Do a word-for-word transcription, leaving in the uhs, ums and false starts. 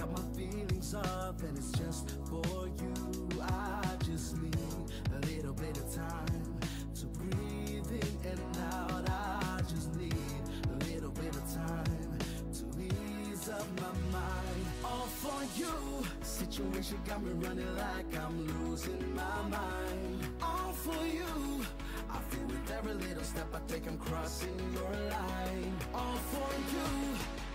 got my feelings up and it's just for you. I just need a little bit of time to breathe in and out. I just need a little bit of time to ease up my mind. All for you. Situation got me running like I'm losing my mind. All for you. I feel with every little step I take I'm crossing your line. All for you.